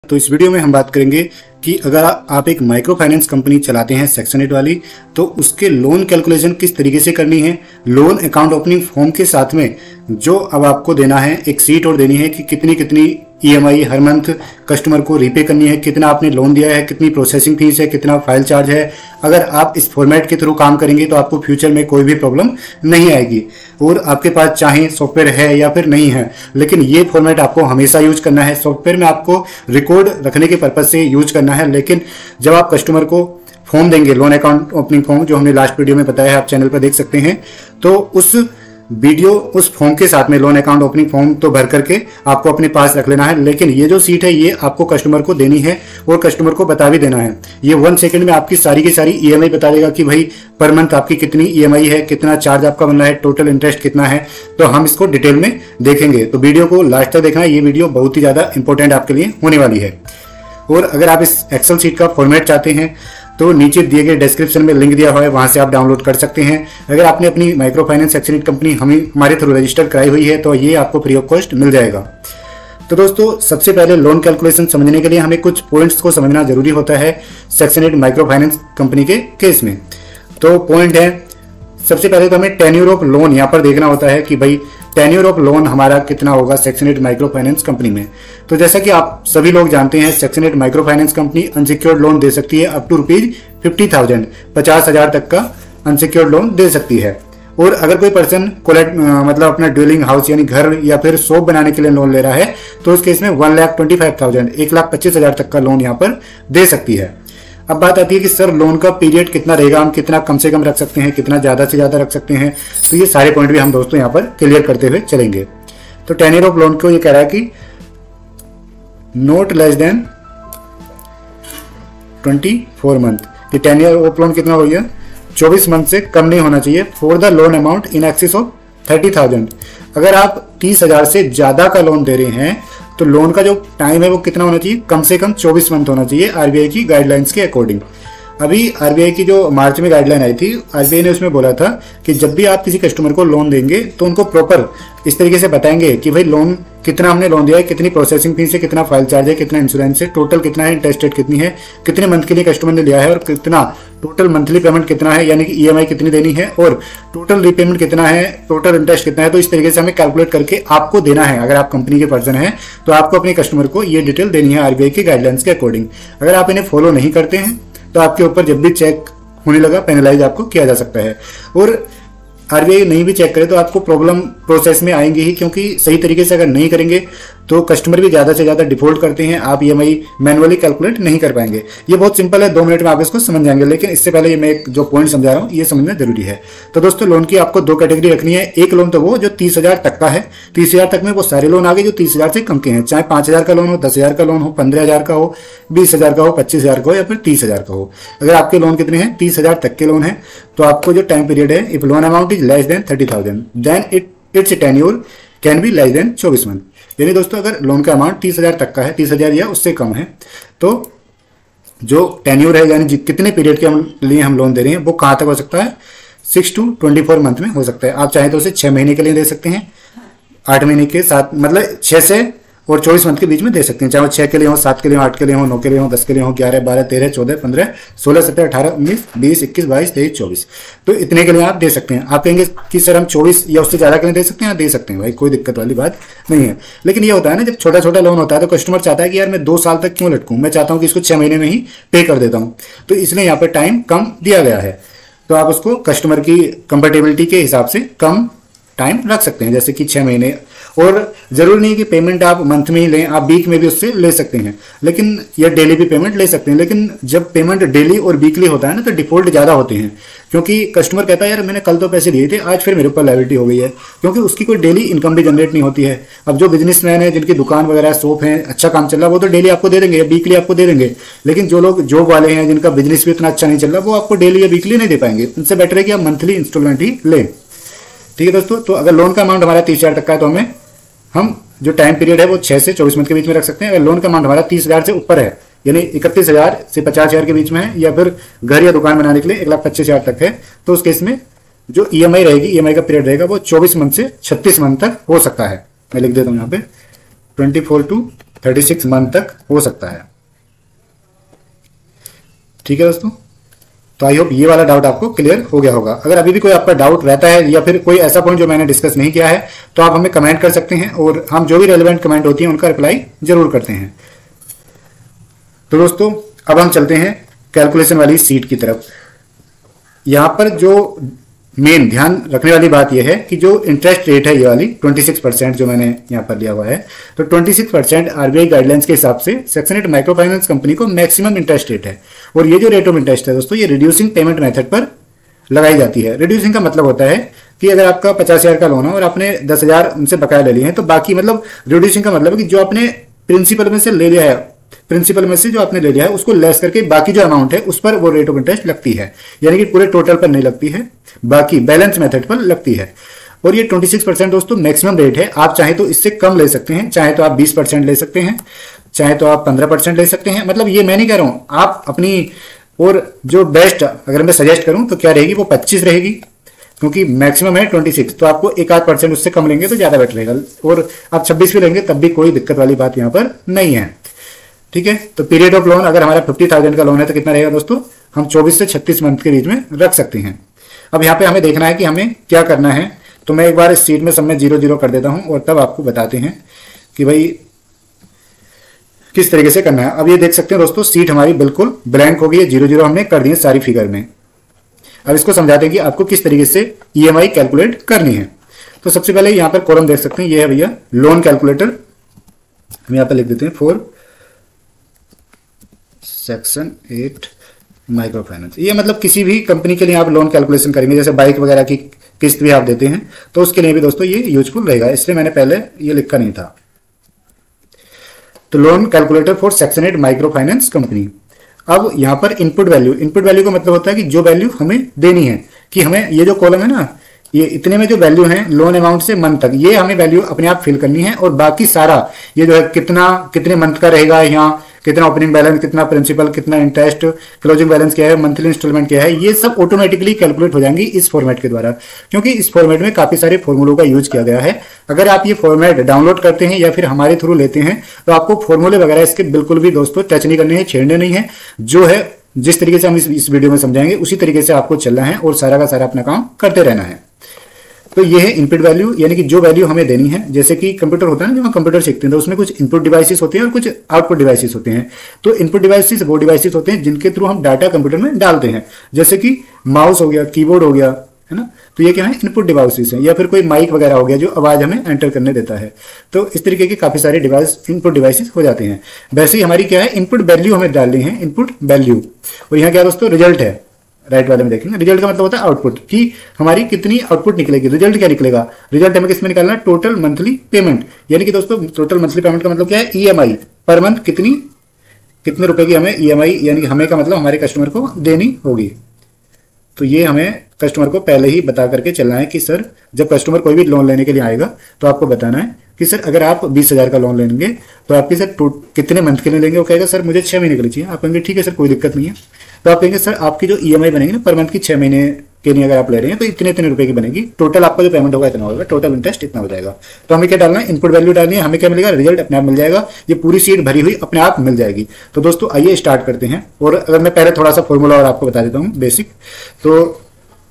तो इस वीडियो में हम बात करेंगे कि अगर आप एक माइक्रो फाइनेंस कंपनी चलाते हैं सेक्शन 8 वाली, तो उसके लोन कैलकुलेशन किस तरीके से करनी है। लोन अकाउंट ओपनिंग फॉर्म के साथ में जो अब आपको देना है, एक सीट और देनी है कि कितनी कितनी ईएमआई हर मंथ कस्टमर को रीपे करनी है, कितना आपने लोन दिया है, कितनी प्रोसेसिंग फीस है, कितना फाइल चार्ज है। अगर आप इस फॉर्मेट के थ्रू काम करेंगे तो आपको फ्यूचर में कोई भी प्रॉब्लम नहीं आएगी। और आपके पास चाहे सॉफ्टवेयर है या फिर नहीं है, लेकिन ये फॉर्मेट आपको हमेशा यूज करना है। सॉफ्टवेयर में आपको रिकॉर्ड रखने के पर्पज से यूज करना है, लेकिन जब आप कस्टमर को फॉर्म देंगे, लोन अकाउंट ओपनिंग फॉर्म, जो हमने लास्ट वीडियो में बताया है, आप चैनल पर देख सकते हैं, तो उस वीडियो उस फॉर्म के साथ में लोन अकाउंट ओपनिंग फॉर्म तो भर करके आपको अपने पास रख लेना है। लेकिन ये जो सीट है ये आपको कस्टमर को देनी है और कस्टमर को बता भी देना है। ये 1 सेकंड में आपकी सारी की सारी ईएमआई बता देगा कि भाई पर मंथ आपकी कितनी ईएमआई है, कितना चार्ज आपका बन रहा है, टोटल इंटरेस्ट कितना है। तो हम इसको डिटेल में देखेंगे, तो वीडियो को लास्ट तक देखना है। ये वीडियो बहुत ही ज्यादा इंपॉर्टेंट आपके लिए होने वाली है। और अगर आप इस एक्सेल शीट का फॉर्मेट चाहते हैं तो नीचे दिए गए डिस्क्रिप्शन में लिंक दिया हुआ है, वहां से आप डाउनलोड कर सकते हैं। अगर आपने अपनी माइक्रो फाइनेंस सेक्शन 8 कंपनी हमारे थ्रू रजिस्टर कराई हुई है तो ये आपको फ्री ऑफ कॉस्ट मिल जाएगा। तो दोस्तों, सबसे पहले लोन कैलकुलेशन समझने के लिए हमें कुछ पॉइंट्स को समझना जरूरी होता है सेक्शन 8 माइक्रो फाइनेंस कंपनी के केस में। तो पॉइंट है, सबसे पहले तो हमें टेन्योर ऑफ लोन यहाँ पर देखना होता है कि भाई टेन्योर ऑफ लोन हमारा कितना होगा सेक्शन 8 माइक्रो फाइनेंस कंपनी में। तो जैसा कि आप सभी लोग जानते हैं, section 8 micro finance company unsecured loan दे सकती है अप टू ₹50,000, 50,000 तक का अनसिक्योर्ड लोन दे सकती है। और अगर कोई पर्सन मतलब अपना ड्वेलिंग हाउस यानी घर या फिर शॉप बनाने के लिए लोन ले रहा है तो उस केस में 1,25,000, 1,25,000 तक का लोन यहाँ पर दे सकती है। अब बात आती है कि सर लोन का पीरियड कितना रहेगा, हम कितना कम से कम रख सकते हैं, कितना ज्यादा से ज्यादा रख सकते हैं। तो ये सारे पॉइंट भी हम दोस्तों यहाँ पर क्लियर करते हुए चलेंगे। तो टेन्योर ऑफ लोन को ये कह रहा है कि नॉट लेस देन 24 मंथ। ये टेन्योर ऑफ लोन कितना हो गया, 24 मंथ से कम नहीं होना चाहिए। For the loan amount in excess of 30,000। अगर आप 30,000 से ज्यादा का लोन दे रहे हैं तो लोन का जो टाइम है वो कितना होना चाहिए, कम से कम 24 मंथ होना चाहिए आरबीआई की गाइडलाइंस के अकॉर्डिंग। अभी आरबीआई की जो मार्च में गाइडलाइन आई थी, आरबीआई ने उसमें बोला था कि जब भी आप किसी कस्टमर को लोन देंगे तो उनको प्रॉपर इस तरीके से बताएंगे कि भाई लोन कितना हमने लोन दिया है, कितनी प्रोसेसिंग फीस है, कितना फाइल चार्ज है, कितना इंश्योरेंस है, टोटल कितना है, इंटरेस्ट रेट कितनी है, कितने मंथ के लिए कस्टमर ने लिया है और कितना टोटल मंथली पेमेंट कितना है, यानी कि ईएमआई कितनी देनी है और टोटल रीपेमेंट कितना है, टोटल इंटरेस्ट कितना है। तो इस तरीके से हमें कैलकुलेट करके आपको देना है। अगर आप कंपनी के पर्सन हैं तो आपको अपने कस्टमर को ये डिटेल देनी है आरबीआई की गाइडलाइंस के अकॉर्डिंग। अगर आप इन्हें फॉलो नहीं करते हैं तो आपके ऊपर जब भी चेक होने लगा पेनलाइज आपको किया जा सकता है। और आरबीआई नहीं भी चेक करे तो आपको प्रॉब्लम प्रोसेस में आएंगे ही, क्योंकि सही तरीके से अगर नहीं करेंगे तो कस्टमर भी ज्यादा से ज्यादा डिफॉल्ट करते हैं। आप ईएमआई मैनुअली कैलकुलेट नहीं कर पाएंगे। ये बहुत सिंपल है, 2 मिनट में आप इसको समझ जाएंगे, लेकिन इससे पहले मैं एक जो पॉइंट समझा रहा हूँ ये समझना जरूरी है। तो दोस्तों, लोन की आपको 2 कैटेगरी रखनी है। एक लोन तो वो जो 30,000 तक का है। 30,000 तक में वो सारे लोन आ गए जो 30,000 से कम के हैं, चाहे 5,000 का लोन हो, 10,000 का लोन हो, 15,000 का हो, 20,000 का हो, 25,000 का हो या फिर 30,000 का हो। अगर आपके लोन कितने हैं, 30,000 तक के लोन है, तो आपको जो टाइम पीरियड है, if loan amount is less than 30,000 then it's tenure can be less than 24 month. यानी दोस्तों, अगर लोन का अमाउंट 30,000 तक का है, 30,000 या उससे कम है, तो जो टेन्योर है यानी कितने पीरियड के लिए हम लोन दे रहे हैं वो कहां तक हो सकता है, 6 to 24 मंथ में हो सकता है। आप चाहे तो उसे 6 महीने के लिए दे सकते हैं, 8 महीने के साथ, मतलब 6 से और 24 मंथ के बीच में दे सकते हैं। चाहे वो 6 के लिए हो, 7 के लिए हो, 8 के लिए हो, 9 के लिए हो, 10 के लिए हो, 11, 12, 13, 14, 15, 16, 17, 18, 19, 20, 21, 22, 23, 24, तो इतने के लिए आप दे सकते हैं। आप कहेंगे कि सर हम 24 या उससे ज्यादा के लिए दे सकते हैं, दे सकते हैं भाई, कोई दिक्कत वाली बात नहीं है। लेकिन ये होता है ना, जब छोटा छोटा लोन होता है तो कस्टमर चाहता है कि यार मैं 2 साल तक क्यों लटकूं, मैं चाहता हूं कि इसको 6 महीने में ही पे कर देता हूं। तो इसलिए यहाँ पर टाइम कम दिया गया है, तो आप उसको कस्टमर की कंफर्टेबिलिटी के हिसाब से कम टाइम रख सकते हैं, जैसे कि 6 महीने। और जरूरी नहीं कि पेमेंट आप मंथ में ही लें, आप वीक में भी उससे ले सकते हैं, लेकिन या डेली भी पेमेंट ले सकते हैं। लेकिन जब पेमेंट डेली और वीकली होता है ना तो डिफॉल्ट ज्यादा होते हैं, क्योंकि कस्टमर कहता है यार मैंने कल तो पैसे दिए थे, आज फिर मेरे ऊपर लायबिलिटी हो गई है, क्योंकि उसकी कोई डेली इनकम भी जनरेट नहीं होती है। अब जो बिजनेसमैन है, जिनकी दुकान वगैरह शॉप है, अच्छा काम चल रहा है, वो तो डेली आपको दे देंगे या वीकली आपको दे देंगे। लेकिन जो लोग जॉब वाले हैं, जिनका बिजनेस भी इतना अच्छा नहीं चल रहा, वो आपको डेली या वीकली नहीं दे पाएंगे। उनसे बेटर है कि आप मंथली इंस्टॉलमेंट ही लें। ठीक है दोस्तों, तो अगर लोन का अमाउंट हमारा 30,000 तक का है तो हम जो टाइम पीरियड है वो 6 से 24 मंथ के बीच में रख सकते हैं। अगर लोन का अमाउंट हमारा 30,000 से ऊपर है, यानी 31,000 से 50,000 के बीच में है, या फिर घर या दुकान बनाने के लिए 1,25,000 तक है, तो उस केस में जो ईएमआई रहेगी, ईएमआई का पीरियड रहेगा वो 24 मंथ से 36 मंथ तक हो सकता है। मैं लिख देता हूं यहाँ पे 24 to 36 मंथ तक हो सकता है। ठीक है दोस्तों, तो आई होप ये वाला डाउट आपको क्लियर हो गया होगा। अगर अभी भी कोई आपका डाउट रहता है या फिर कोई ऐसा पॉइंट जो मैंने डिस्कस नहीं किया है तो आप हमें कमेंट कर सकते हैं और हम जो भी रेलेवेंट कमेंट होती है उनका रिप्लाई जरूर करते हैं। तो दोस्तों अब हम चलते हैं कैलकुलेशन वाली सीट की तरफ। यहां पर जो मेन ध्यान रखने वाली बात यह है कि जो इंटरेस्ट रेट है ये वाली 26% जो मैंने यहां पर लिया हुआ है, तो 26% आरबीआई गाइडलाइंस के हिसाब से सेक्शन 8 माइक्रो फाइनेंस कंपनी को मैक्सिमम इंटरेस्ट रेट है। और ये जो रेट ऑफ इंटरेस्ट है दोस्तों, ये रिड्यूसिंग पेमेंट मेथड पर लगाई जाती है। रिड्यूसिंग का मतलब होता है कि अगर आपका 50,000 का लोन है और आपने 10,000 उनसे बकाया ले लिए हैं, तो बाकी मतलब रिड्यूसिंग का मतलब है कि जो आपने प्रिंसिपल में से ले लिया है, प्रिंसिपल में से जो आपने ले लिया है उसको लेस करके बाकी जो अमाउंट है उस पर वो रेट ऑफ इंटरेस्ट लगती है। यानी कि पूरे टोटल पर नहीं लगती है, बाकी बैलेंस मेथड पर लगती है। और ये 26% दोस्तों मैक्सिमम रेट है। आप चाहे तो इससे कम ले सकते हैं, चाहे तो आप 20% ले सकते हैं, चाहे तो आप 15% ले सकते हैं। मतलब ये मैं नहीं कह रहा हूं, आप अपनी, और जो बेस्ट अगर मैं सजेस्ट करूं तो क्या रहेगी, वो 25 रहेगी, क्योंकि मैक्सिमम है 26, तो आपको 1-8% उससे कम लेंगे तो ज्यादा बेटर रहेगा। और आप 26 भी लेंगे तब भी कोई दिक्कत वाली बात यहां पर नहीं है। ठीक है, तो पीरियड ऑफ लोन अगर हमारा 50,000 का लोन है तो कितना रहेगा दोस्तों, हम 24 से 36 मंथ के बीच में रख सकते हैं। अब यहाँ पे हमें देखना है कि हमें क्या करना है, तो मैं एक बार इस सीट में सब में 0-0 कर देता हूं और तब आपको बताते हैं कि भाई किस तरीके से करना है। अब ये देख सकते हैं दोस्तों, सीट हमारी बिल्कुल ब्लैंक हो गई है, 0-0 हमने कर दिए सारी फिगर में। अब इसको समझाते हैं कि आपको किस तरीके से ईएमआई कैलकुलेट करनी है। तो सबसे पहले यहाँ पर कॉलम देख सकते हैं, ये है भैया लोन कैलकुलेटर। हम यहाँ पर लिख देते हैं फॉर सेक्शन 8 माइक्रो फाइनेंस। ये मतलब किसी भी कंपनी के लिए आप लोन कैलकुलेशन करेंगे, जैसे बाइक वगैरह की किस्त भी आप देते हैं तो उसके लिए भी दोस्तों ये यूजफुल रहेगा, इसलिए मैंने पहले ये लिखा नहीं था। तो loan calculator for section 8 micro finance company. अब यहां पर इनपुट वैल्यू का मतलब होता है कि जो वैल्यू हमें देनी है, कि हमें ये जो कॉलम है ना, ये इतने में जो वैल्यू है लोन अमाउंट से मंथ तक, ये हमें वैल्यू अपने आप फिल करनी है। और बाकी सारा ये जो है कितने मंथ का रहेगा, यहाँ कितना ओपनिंग बैलेंस, कितना प्रिंसिपल, कितना इंटरेस्ट, क्लोजिंग बैलेंस क्या है, मंथली इंस्टॉलमेंट क्या है, ये सब ऑटोमेटिकली कैलकुलेट हो जाएंगी इस फॉर्मेट के द्वारा, क्योंकि इस फॉर्मेट में काफी सारे फॉर्मूलों का यूज किया गया है। अगर आप ये फॉर्मेट डाउनलोड करते हैं या फिर हमारे थ्रू लेते हैं तो आपको फॉर्मूले वगैरह इसके बिल्कुल भी दोस्तों टच नहीं करने हैं, छेड़ने नहीं है। जो है जिस तरीके से हम इस वीडियो में समझाएंगे उसी तरीके से आपको चलना है और सारा का सारा अपना काम करते रहना है। तो ये है इनपुट वैल्यू, यानी कि जो वैल्यू हमें देनी है। जैसे कि कंप्यूटर होता है ना, जब हम कंप्यूटर सीखते हैं तो उसमें कुछ इनपुट डिवाइसेस होते हैं और कुछ आउटपुट डिवाइसेस होते हैं। तो इनपुट डिवाइसेस वो डिवाइसेस होते हैं जिनके थ्रू हम डाटा कंप्यूटर में डालते हैं, जैसे कि माउस हो गया, कीबोर्ड हो गया, है ना। तो ये क्या है, इनपुट डिवाइसेस है, या फिर कोई माइक वगैरह हो गया जो आवाज हमें एंटर करने देता है। तो इस तरीके के काफी सारे डिवाइस इनपुट डिवाइसेस हो जाते हैं। वैसे ही हमारी क्या है, इनपुट वैल्यू हमें डालनी है, इनपुट वैल्यू। और यहाँ क्या दोस्तों, रिजल्ट है, राइट वाले में देखेंगे। रिजल्ट का मतलब होता है आउटपुट, कि हमारी कितनी आउटपुट निकलेगी। रिजल्ट क्या निकलेगा, रिजल्ट हमें किसमें निकालना है, टोटल मंथली पेमेंट। यानी कि दोस्तों टोटल मंथली पेमेंट का मतलब क्या है, ईएमआई पर मंथ कितने रुपए की हमें ईएमआई, यानी कि हमें का मतलब हमारे कस्टमर को देनी होगी। तो ये हमें कस्टमर को पहले ही बता करके चलना है कि सर, जब कस्टमर कोई भी लोन लेने के लिए आएगा तो आपको बताना है कि सर अगर आप 20,000 का लोन लेंगे तो आपके सर कितने मंथ के लिए लेंगे। वो कहेगा सर मुझे 6 महीने के लिए चाहिए। आप कहेंगे ठीक है सर, कोई दिक्कत नहीं है। तो आप कहेंगे सर आपकी जो ईएमआई बनेगी ना पर मंथ की 6 महीने के लिए अगर आप ले रहे हैं तो इतने रुपए की बनेगी। टोटल आपका जो पेमेंट होगा इतना होगा, टोटल इंटरेस्ट इतना हो जाएगा। तो हमें क्या डालना है, इनपुट वैल्यू डालनी है। हमें क्या मिलेगा, रिजल्ट अपने आप मिल जाएगा। ये पूरी सीट भरी हुई अपने आप मिल जाएगी। तो दोस्तों आइए स्टार्ट करते हैं। और अगर मैं पहले थोड़ा सा फॉर्मूला और आपको बता देता हूँ बेसिक, तो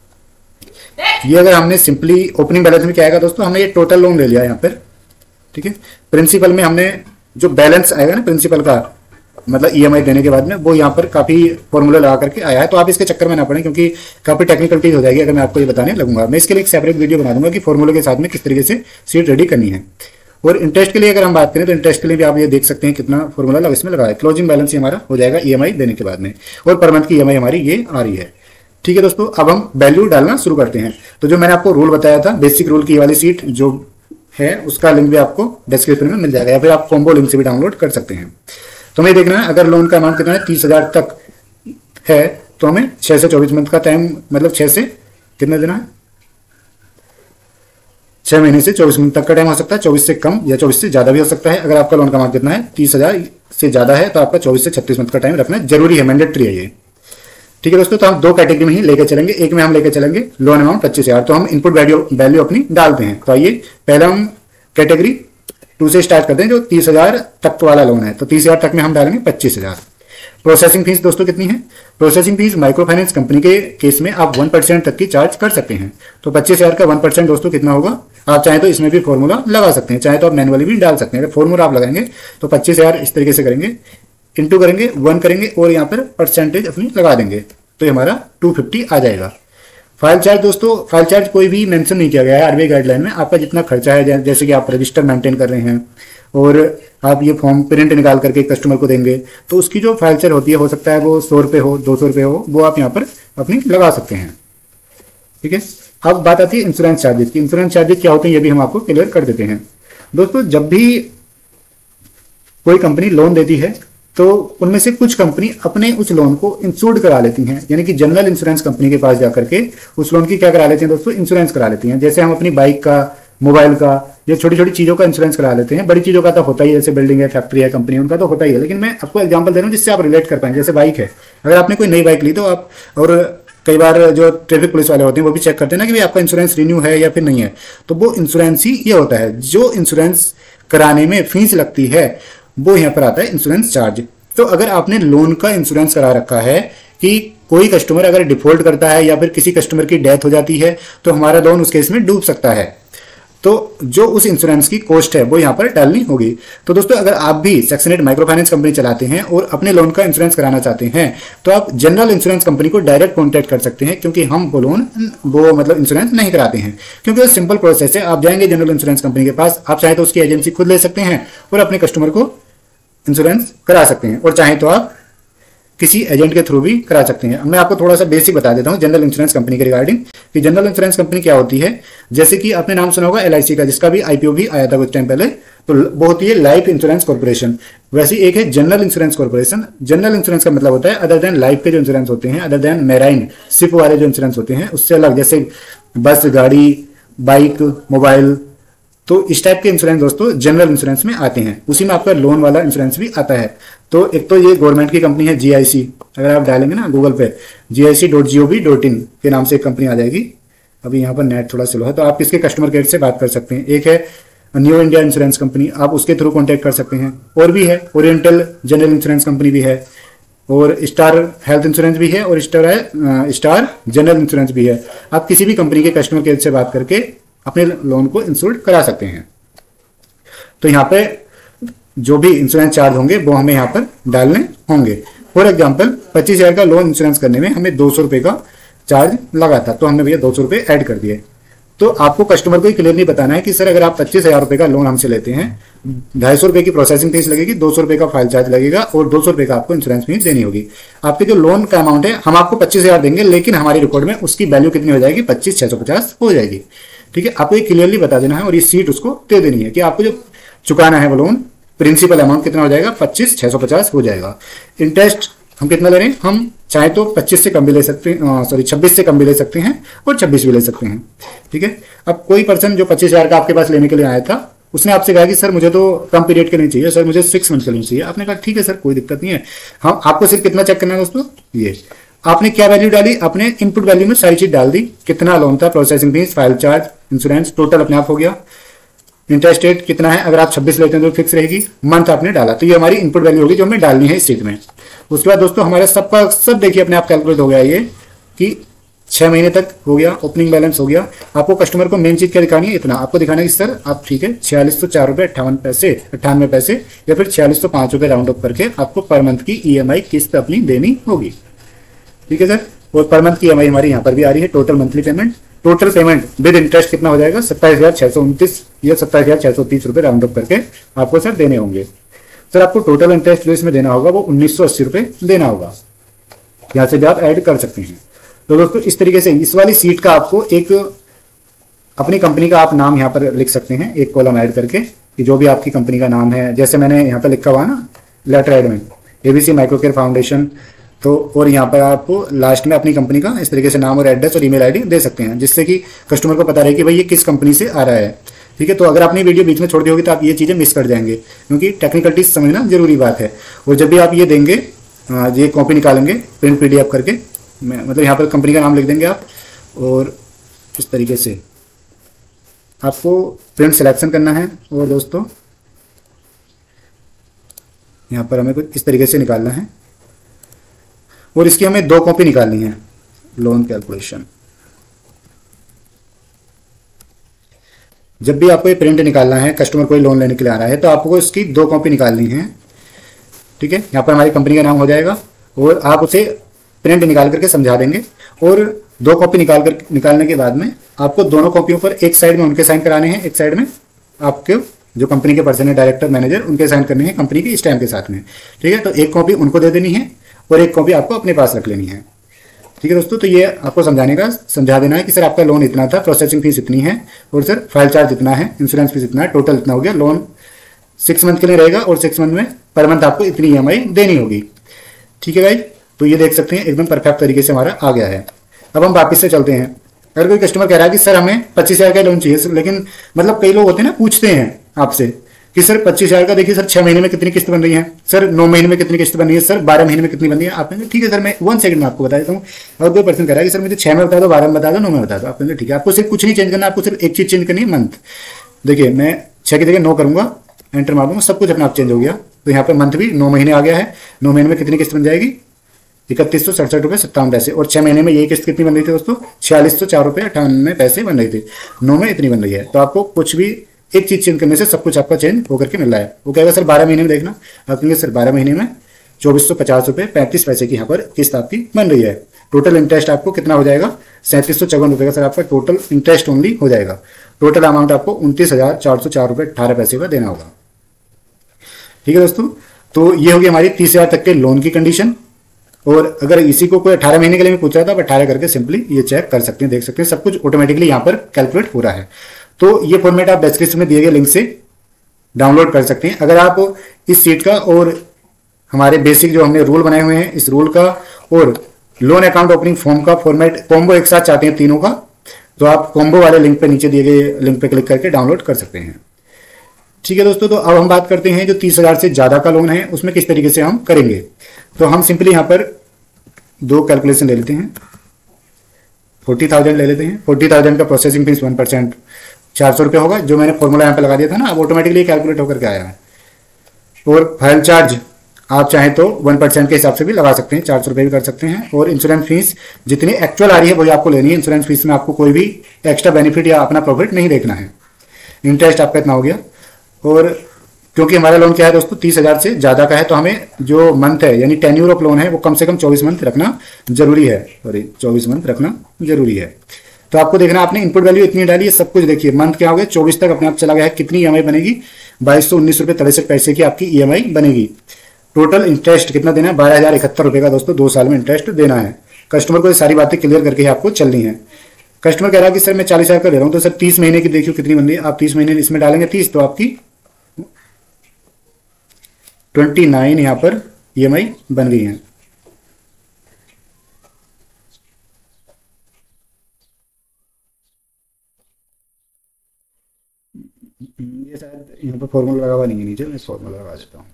ये अगर हमने सिंपली ओपनिंग बैलेंस में क्या आएगा दोस्तों, हमने ये टोटल लोन ले लिया यहाँ पर, ठीक है। प्रिंसिपल में हमने जो बैलेंस आएगा ना प्रिंसिपल का, मतलब ईएमआई देने के बाद में, वो यहाँ पर काफी फॉर्मूला लगा करके आया है। तो आप इसके चक्कर में ना पड़े, क्योंकि काफी टेक्निकल चीज हो जाएगी अगर मैं आपको ये बताने लगूंगा। मैं इसके लिए एक सेपरेट वीडियो बना दूंगा कि फॉर्मूले के साथ में किस तरीके से सीट रेडी करनी है। और इंटरेस्ट के लिए अगर हम बात करें तो इंटरेस्ट के लिए भी आप ये देख सकते हैं कितना फॉर्मूला इसमें लगा है। क्लोजिंग बैलेंस हमारा हो जाएगा ईएमआई देने के बाद में, और पर मंथ की ईएमआई हमारी ये आ रही है। ठीक है दोस्तों, अब हम वैल्यू डालना शुरू करते हैं। तो जो मैंने आपको रूल बताया था, बेसिक रूल की वाली सीट जो है उसका लिंक भी आपको डिस्क्रिप्शन में मिल जाएगा, या फिर आप कॉम्बो लिंक से भी डाउनलोड कर सकते हैं। तो हमें देखना है अगर लोन का अमाउंट कितना है, 30,000 तक है, तो हमें 6 से 24 मंथ का टाइम, मतलब 6 से कितने देना है, 6 महीने से 24 मंथ तक का टाइम हो सकता है। 24 से कम या 24 से ज्यादा भी हो सकता है। अगर आपका लोन का अमाउंट कितना है, 30,000 से ज्यादा है, तो आपका 24 से 36 मंथ का टाइम रखना जरूरी है, मैंडेटरी है ये। ठीक है दोस्तों, तो हम दो कैटेगरी में ही लेकर चलेंगे। एक में हम लेकर चलेंगे लोन अमाउंट 25,000, तो हम इनपुट वैल्यू अपनी डालते हैं। तो आइए पहला हम कैटेगरी 2 से स्टार्ट करते हैं, जो 30,000 तक वाला लोन है, तो 30,000 तक में हम डालेंगे 25,000। प्रोसेसिंग फीस दोस्तों कितनी है? Processing fees micro finance company के केस में आप 1% तक की चार्ज कर सकते हैं। तो 25,000 का 1% दोस्तों कितना होगा? आप चाहे तो इसमें भी फॉर्मूला लगा सकते हैं, चाहे तो आप मैनुअली भी डाल सकते हैं। अगर फॉर्मूला आप लगाएंगे तो 25,000 इस तरीके से करेंगे, इंटू करेंगे 1 करेंगे और यहाँ पर परसेंटेज अपनी लगा देंगे, तो ये हमारा 250 आ जाएगा। फाइल चार्ज दोस्तों, फाइल चार्ज कोई भी मेंशन नहीं किया गया है आरबीआई गाइडलाइन में। आपका जितना खर्चा है, जैसे कि आप रजिस्टर मेंटेन कर रहे हैं और आप ये फॉर्म प्रिंट निकाल करके कस्टमर को देंगे, तो उसकी जो फाइल चार्ज होती है, हो सकता है वो 100 रुपये हो, 200 रुपये हो, वो आप यहाँ पर अपनी लगा सकते हैं। ठीक है, अब बात आती है इंश्योरेंस चार्जेस की। इंश्योरेंस चार्जेस क्या होते हैं ये भी हम आपको क्लियर कर देते हैं। दोस्तों, जब भी कोई कंपनी लोन देती है तो उनमें से कुछ कंपनी अपने उस लोन को इंश्योर्ड करा लेती हैं, यानी कि जनरल इंश्योरेंस कंपनी के पास जाकर के उस लोन की क्या करा लेते हैं दोस्तों? इंश्योरेंस करा लेती हैं। जैसे हम अपनी बाइक का, मोबाइल का, या छोटी छोटी चीजों का इंश्योरेंस करा लेते हैं। बड़ी चीजों का तो होता ही है, जैसे बिल्डिंग है, फैक्ट्री है, कंपनी, उनका तो होता ही है, लेकिन मैं आपको एग्जांपल दे रहा हूँ जिससे आप रिलेट कर पाएंगे। जैसे बाइक है, अगर आपने कोई नई बाइक ली तो आप, और कई बार जो ट्रैफिक पुलिस वाले होते हैं वो भी चेक करते हैं ना कि भाई आपका इंश्योरेंस रिन्यू है या फिर नहीं है, तो वो इंश्योरेंस ही ये होता है। जो इंश्योरेंस कराने में फीस लगती है वो यहाँ पर आता है इंश्योरेंस चार्ज। तो अगर आपने लोन का इंश्योरेंस करा रखा है कि कोई कस्टमर अगर डिफॉल्ट करता है या फिर किसी कस्टमर की डेथ हो जाती है तो हमारा लोन उस केस में डूब सकता है, तो जो उस इंश्योरेंस की कॉस्ट है वो यहाँ पर डालनी होगी। तो दोस्तों, अगर आप भी सेक्शन 8 माइक्रो फाइनेंस कंपनी चलाते हैं और अपने लोन का इंश्योरेंस कराना चाहते हैं तो आप जनरल इंश्योरेंस कंपनी को डायरेक्ट कॉन्टैक्ट कर सकते हैं, क्योंकि हम वो लोन मतलब इंश्योरेंस नहीं कराते हैं, क्योंकि वो सिंपल प्रोसेस है। आप जाएंगे जनरल इंश्योरेंस कंपनी के पास, आप चाहे तो उसकी एजेंसी खुद ले सकते हैं और अपने कस्टमर को इंश्योरेंस करा सकते हैं, और चाहे तो आप किसी एजेंट के थ्रू भी करा सकते हैं। मैं आपको थोड़ा सा बेसिक बता देता हूं जनरल इंश्योरेंस कंपनी के रिगार्डिंग कि जनरल इंश्योरेंस कंपनी क्या होती है। जैसे कि आपने नाम सुना होगा LIC का, जिसका भी IPO भी आया था कुछ टाइम पहले, तो वो होती है लाइफ इंश्योरेंस कॉर्पोरेशन। वैसे एक है general insurance corporation. General insurance का मतलब होता है अदर देन लाइफ के जो इंश्योरेंस होते हैं, अदर देन मैराइन शिप वाले जो इंश्योरेंस होते हैं उससे अलग, जैसे बस, गाड़ी, बाइक, मोबाइल, तो इस टाइप के इंश्योरेंस दोस्तों जनरल इंश्योरेंस में आते हैं। उसी में आपका लोन वाला इंश्योरेंस भी आता है। तो एक तो ये गवर्नमेंट की कंपनी है GIC, अगर आप डालेंगे ना गूगल पे gic.gov.in के नाम से एक कंपनी आ जाएगी। अभी यहाँ पर नेट थोड़ा स्लो है, तो आप इसके कस्टमर केयर से बात कर सकते हैं। एक है न्यू इंडिया इंश्योरेंस कंपनी, आप उसके थ्रू कॉन्टैक्ट कर सकते हैं। और भी है ओरिएंटल जनरल इंश्योरेंस कंपनी भी है, और स्टार हेल्थ इंश्योरेंस भी है, और स्टार जनरल इंश्योरेंस भी है। आप किसी भी कंपनी के कस्टमर केयर से बात करके अपने लोन को इंश्योर्ड करा सकते हैं। तो यहाँ पे जो भी इंश्योरेंस चार्ज होंगे वो हमें यहाँ पर डालने होंगे। फॉर एग्जाम्पल 25,000 का लोन इंश्योरेंस करने में हमें 200 रुपये का चार्ज लगा था, तो हमने भैया 200 रुपये ऐड कर दिए। तो आपको कस्टमर को क्लियरली बताना है कि सर अगर आप 25,000 रुपये का लोन हमसे लेते हैं, 250 रुपये की प्रोसेसिंग फीस लगेगी, 200 रुपये का फाइल चार्ज लगेगा और 200 रुपये का आपको इंश्योरेंस फीस देनी होगी। आपके जो लोन का अमाउंट है हम आपको 25,000 देंगे, लेकिन हमारी रिकॉर्ड में उसकी वैल्यू कितनी हो जाएगी? 25,650 हो जाएगी। ठीक है, आपको ये क्लियरली बता देना है और ये सीट उसको दे देनी है कि आपको जो चुकाना है वो लोन प्रिंसिपल अमाउंट कितना हो जाएगा? 25,650 हो जाएगा। इंटरेस्ट हम कितना ले रहे हैं? हम चाहे तो 25 से कम भी ले सकते हैं, 26 से कम भी ले सकते हैं और 26 भी ले सकते हैं। ठीक है, अब कोई पर्सन जो 25,000 का आपके पास लेने के लिए आया था, उसने आपसे कहा कि सर मुझे तो कम पीरियड के नहीं चाहिए, सर मुझे 6 मंथ के लिए चाहिए। आपने कहा ठीक है सर, कोई दिक्कत नहीं है। हम आपको सिर्फ कितना चेक करना है दोस्तों? ये आपने क्या वैल्यू डाली? आपने इनपुट वैल्यू में सारी चीज डाल दी, कितना लोन था, processing fees, file charge, insurance, total अपने आप हो गया। इंटरेस्ट रेट कितना है, अगर आप 26 लेते हैं तो फिक्स रहेगी। मंथ आपने डाला, तो ये हमारी इनपुट वैल्यू होगी जो हमें डालनी है इस सीट में। उसके बाद दोस्तों हमारा सबका सब देखिए अपने आप कैलकुलेट हो गया ये कि 6 महीने तक हो गया, ओपनिंग बैलेंस हो गया। आपको कस्टमर को मेन चीज क्या दिखानी है? इतना आपको दिखाना है कि सर आप ठीक है 4604 रुपये 98 पैसे या फिर 4605 रुपये राउंड अप करके आपको पर मंथ की EMI किस्त अपनी देनी होगी। ठीक है सर, और पर मंथ की EMI हमारी यहाँ पर भी आ रही है। Total monthly payment, total payment with interest कितना हो जाएगा? 27,629 या 27,630 रुपये राउंड अप करके आपको सर देने होंगे। सर आपको टोटल इंटरेस्ट जो इसमें देना होगा वो 1980 रुपये देना होगा। यहाँ से भी आप ऐड कर सकते हैं। तो दोस्तों इस तरीके से इस वाली सीट का आपको एक अपनी कंपनी का आप नाम यहाँ पर लिख सकते हैं, एक कॉलम ऐड करके कि जो भी आपकी कंपनी का नाम है, जैसे मैंने यहाँ पर लिखा हुआ ना लेटर हेड में ABC माइक्रोकेयर फाउंडेशन, तो और यहाँ पर आपको लास्ट में अपनी कंपनी का इस तरीके से नाम और एड्रेस और ईमेल ID दे सकते हैं, जिससे कि कस्टमर को पता रहे कि भाई ये किस कंपनी से आ रहा है। ठीक है, तो अगर आपने वीडियो बीच में छोड़ दी होगी तो आप ये चीज़ें मिस कर जाएंगे, क्योंकि टेक्निकलिटीज समझना जरूरी बात है। और जब भी आप ये देंगे, ये कॉपी निकालेंगे प्रिंट PDF करके, मतलब यहाँ पर कंपनी का नाम लिख देंगे आप, और इस तरीके से आपको प्रिंट सिलेक्शन करना है। और दोस्तों यहाँ पर हमें कुछ इस तरीके से निकालना है और इसकी हमें 2 कॉपी निकालनी है लोन कैलकुलेशन। जब भी आपको ये प्रिंट निकालना है, कस्टमर कोई लोन लेने के लिए आ रहा है, तो आपको इसकी 2 कॉपी निकालनी है। ठीक है, यहाँ पर हमारी कंपनी का नाम हो जाएगा और आप उसे प्रिंट निकाल करके समझा देंगे और 2 कॉपी निकालने के बाद में आपको दोनों कॉपियों पर एक साइड में उनके साइन कराने हैं, एक साइड में आपके जो कंपनी के पर्सन है, डायरेक्टर, मैनेजर, उनके साइन करने हैं कंपनी के स्टैम्प के साथ में। ठीक है, तो एक कॉपी उनको दे देनी है और एक कॉपी आपको अपने पास रख लेनी है। ठीक है दोस्तों, तो ये आपको समझा देना है कि सर आपका लोन इतना था, प्रोसेसिंग फीस इतनी है और सर फाइल चार्ज इतना है, इंश्योरेंस फीस इतना है, टोटल इतना हो गया। लोन 6 मंथ के लिए रहेगा और 6 मंथ में पर मंथ आपको इतनी EMI देनी होगी। ठीक है गाइज, तो ये देख सकते हैं एकदम परफेक्ट तरीके से हमारा आ गया है। अब हम वापस से चलते हैं। अगर कोई कस्टमर कह रहा है कि सर हमें 25,000 का लोन चाहिए, लेकिन मतलब कई लोग होते हैं ना, पूछते हैं आपसे कि सर 25,000 का देखिए सर 6 महीने में कितनी किस्त बन रही है, सर 9 महीने में कितनी किस्त बन रही है, सर 12 महीने में कितनी बन रही है। आप कहेंगे ठीक है सर, मैं 1 सेकंड में आपको बता देता हूँ। अगर कोई पर्सन कह रहा है कि सर मुझे 6 में बता दो, 12 में बता दो, 9 में बता दो, आप कहेंगे ठीक है, आपको सिर्फ कुछ नहीं चेंज करना, आपको सिर्फ एक चीज चेंज करनी है, मंथ। देखिए मैं 6 की जगह 9 करूंगा, एंटर मार दूंगा, सब कुछ अपने आप चेंज हो गया। तो यहाँ पर मंथ भी 9 महीने आ गया है। 9 महीने में कितनी किस्त बन जाएगी, 3167 रुपये 57 पैसे। और 6 महीने में ये किस्त कितनी बन रही थी दोस्तों, 4604 रुपये 98 पैसे बन रही थी। 9 में इतनी बन रही है। तो आपको कुछ भी एक चीज चेंज करने से सब कुछ आपका चेंज होकर के मिल रहा है। वो कहेगा सर 12 महीने में देखना, आप कहेंगे सर 12 महीने में 2450 रुपये 35 पैसे की यहाँ पर किस्त आपकी बन रही है। टोटल इंटरेस्ट आपको कितना हो जाएगा, 3754 रुपये का सर आपका टोटल इंटरेस्ट ओनली हो जाएगा। टोटल अमाउंट आपको 29,404 रुपये 18 पैसे का देना होगा। ठीक है दोस्तों, तो ये होगी हमारी 30,000 तक के लोन की कंडीशन। और अगर इसी को कोई 18 महीने के लिए भी पूछ रहा था, 18 करके सिंपली ये चेक कर सकते हैं, देख सकते हैं सब कुछ ऑटोमेटिकली यहाँ पर कैलकुलेट हो रहा है। तो ये फॉर्मेट आप डिस्क्रिप्शन में दिए गए लिंक से डाउनलोड कर सकते हैं। अगर आप इस सीट का और हमारे बेसिक जो हमने रूल बनाए हुए हैं, इस रूल का और लोन अकाउंट ओपनिंग फॉर्म का फॉर्मेट कॉम्बो एक साथ चाहते हैं तीनों का, तो आप कॉम्बो वाले लिंक पे नीचे दिए गए लिंक पे क्लिक करके डाउनलोड कर सकते हैं। ठीक है दोस्तों, तो अब हम बात करते हैं जो 30,000 से ज्यादा का लोन है उसमें किस तरीके से हम करेंगे। तो हम सिंपली यहाँ पर 2 कैलकुलेशन ले लेते हैं। 40,000 ले लेते हैं। 40,000 का प्रोसेसिंग फीस 1% 400 रुपये होगा, जो मैंने फॉर्मूला यहाँ पे लगा दिया था ना, अब ऑटोमेटिकली कैलकुलेट होकर के आया है। और फाइल चार्ज आप चाहें तो 1% के हिसाब से भी लगा सकते हैं, 400 रुपये भी कर सकते हैं। और इंश्योरेंस फीस जितनी एक्चुअल आ रही है वही आपको लेनी है। इंश्योरेंस फीस में आपको कोई भी एक्स्ट्रा बेनिफिट या अपना प्रॉफिट नहीं देखना है। इंटरेस्ट आपका इतना हो गया। और क्योंकि हमारा लोन क्या है दोस्तों, 30,000 से ज्यादा का है, तो हमें जो मंथ है यानी टेन्यूर ऑफ लोन है वो कम से कम 24 मंथ रखना जरूरी है। सॉरी 24 मंथ रखना जरूरी है। तो आपको देखना, आपने इनपुट वैल्यू इतनी डाली है, सब कुछ देखिए, मंथ क्या हो गया 24 तक अपने आप चला गया है। कितनी EMI बनेगी, 2219 रुपये 63 पैसे की आपकी EMI बनेगी। टोटल इंटरेस्ट कितना देना है, 12,071 रुपये का दोस्तों 2 साल में इंटरेस्ट देना है। कस्टमर को ये सारी बातें क्लियर करके ही आपको चलनी है। कस्टमर कह रहा है कि सर मैं 40,000 का ले रहा हूँ, तो सर 30 महीने की देखियो कितनी बन रही है। आप 30 महीने इसमें डालेंगे 30, तो आपकी 29 यहाँ पर EMI बन गई है। ये शायद यहाँ पर फॉर्मूला लगा हुआ नहीं है नीचे, मैं फॉर्मूला लगा देता हूँ।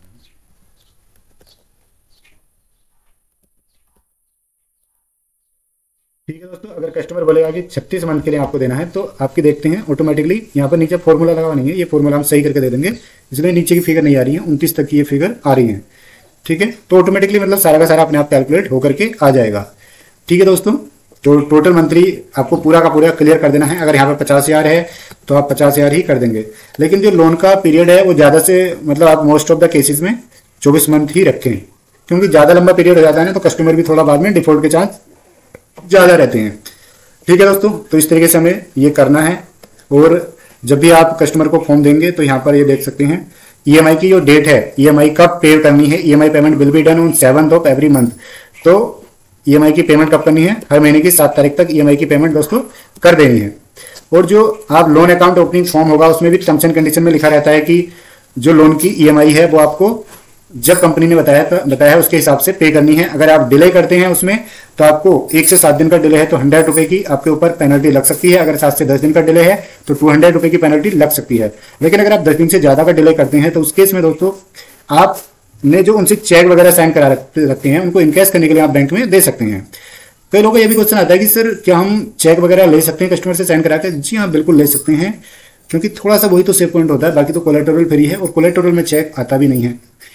ठीक है दोस्तों, अगर कस्टमर बोलेगा कि 36 मंथ के लिए आपको देना है, तो आपकी देखते हैं ऑटोमेटिकली यहाँ पर नीचे फॉर्मूला लगा हुआ नहीं है, ये फॉर्मूला हम सही करके दे देंगे, इसलिए नीचे की फिगर नहीं आ रही है, 29 तक की ये फिगर आ रही है। ठीक है, तो ऑटोमेटिकली मतलब सारा का सारा अपने आप कैलकुलेट होकर के आ जाएगा। ठीक है दोस्तों, तो टोटल मंथली आपको पूरा का पूरा क्लियर कर देना है। अगर यहाँ पर 50,000 है तो आप 50,000 ही कर देंगे, लेकिन जो लोन का पीरियड है वो ज़्यादा से मतलब आप मोस्ट ऑफ द केसेस में 24 मंथ ही रखें, क्योंकि ज़्यादा लंबा पीरियड हो जाता है ना, तो कस्टमर भी थोड़ा बाद में डिफॉल्ट के चांस ज़्यादा रहते हैं। ठीक है दोस्तों, तो इस तरीके से हमें ये करना है। और जब भी आप कस्टमर को फॉर्म देंगे तो यहाँ पर ये देख सकते हैं EMI की जो डेट है, EMI कब पे करनी है, EMI payment will be done on 7th of every month. तो EMI की पेमेंट कब करनी है, हर महीने की 7 तारीख तक EMI की पेमेंट दोस्तों कर देनी है। और जो आप लोन अकाउंट ओपनिंग फॉर्म होगा उसमें भी टर्म्स एंड कंडीशन में लिखा रहता है कि जो लोन की EMI है वो आपको जब कंपनी ने बताया है उसके हिसाब से पे करनी है। अगर आप डिले करते हैं उसमें तो आपको 1 से 7 दिन का डिले है तो 100 रुपए की आपके ऊपर पेनल्टी लग सकती है। अगर 7 से 10 दिन का डिले है तो 200 रुपए की पेनल्टी लग सकती है। लेकिन अगर आप 10 दिन से ज्यादा का डिले करते हैं तो उस केस में दोस्तों आपने जो उनसे चेक वगैरह साइन करा रखते हैं उनको इनकैश करने के लिए आप बैंक में दे सकते हैं। कई लोगों का ये भी क्वेश्चन आता है कि सर क्या हम चेक वगैरह ले सकते हैं कस्टमर से साइन करा के? जी हाँ, बिल्कुल ले सकते हैं, क्योंकि थोड़ा सा वही तो सेफ पॉइंट होता है, बाकी तो कोलेटरल फ्री है और कोलेटरल में चेक आता भी नहीं है।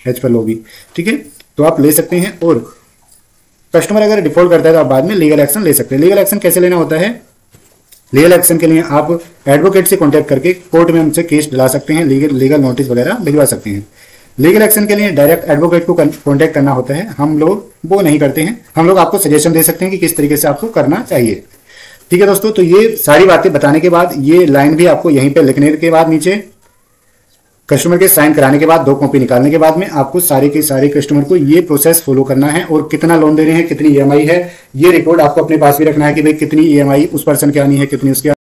एज पर लॉ भी, ठीक है। तो आप ले सकते हैं, और कस्टमर अगर डिफॉल्ट करता है तो आप बाद में लीगल एक्शन ले सकते हैं। लीगल एक्शन कैसे लेना होता है? लीगल एक्शन के लिए आप एडवोकेट से कांटेक्ट करके कोर्ट में उनसे केस दिला सकते हैं, लीगल नोटिस वगैरह भिजवा सकते हैं। लीगल एक्शन के लिए डायरेक्ट एडवोकेट को कांटेक्ट करना होता है, हम लोग वो नहीं करते हैं। हम लोग आपको सजेशन दे सकते हैं कि किस तरीके से आपको करना चाहिए, ठीक है दोस्तों। तो ये सारी बातें बताने के बाद, ये लाइन भी आपको यहीं पे लिखने के बाद, नीचे कस्टमर के साइन कराने के बाद, 2 कॉपी निकालने के बाद में आपको सारे के सारे कस्टमर को ये प्रोसेस फॉलो करना है, और कितना लोन दे रहे हैं, कितनी ईएमआई है, ये रिकॉर्ड आपको अपने पास भी रखना है कि भाई कितनी ईएमआई उस पर्सन की आनी है, कितनी उसकी